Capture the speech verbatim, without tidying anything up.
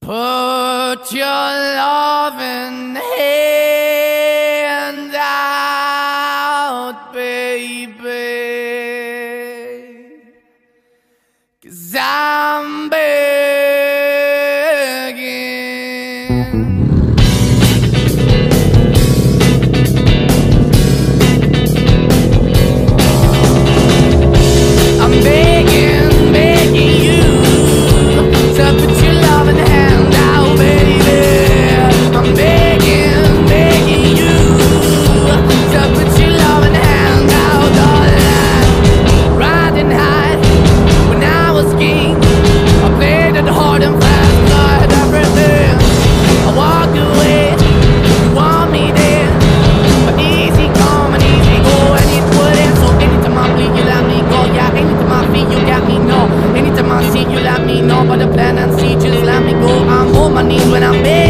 Put your loving hand out, baby, 'cause I'm begging. I'm begging, begging you to put your loving hand out, baby. I'm begging, begging you to put your loving hand out, darling. Riding high when I was king, I played it hard and fast, got everything. I walked away, you want me there, but easy come and easy go, and it wouldn't. So anytime I bleed, you let me go. Yeah, anytime I feel, you got me, no. Anytime I see, you let me know. But the plan and see, just let me go. I'm on my knees when I'm big.